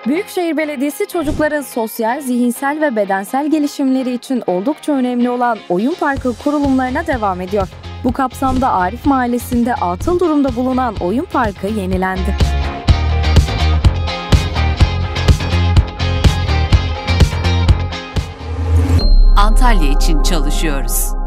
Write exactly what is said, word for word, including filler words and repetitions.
Büyükşehir Belediyesi çocukların sosyal, zihinsel ve bedensel gelişimleri için oldukça önemli olan oyun parkı kurulumlarına devam ediyor. Bu kapsamda Arif Mahallesi'nde atıl durumda bulunan oyun parkı yenilendi. Antalya için çalışıyoruz.